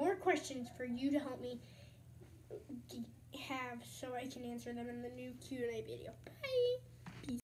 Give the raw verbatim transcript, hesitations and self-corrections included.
more questions for you to help me have so I can answer them in the new Q and A video. Bye!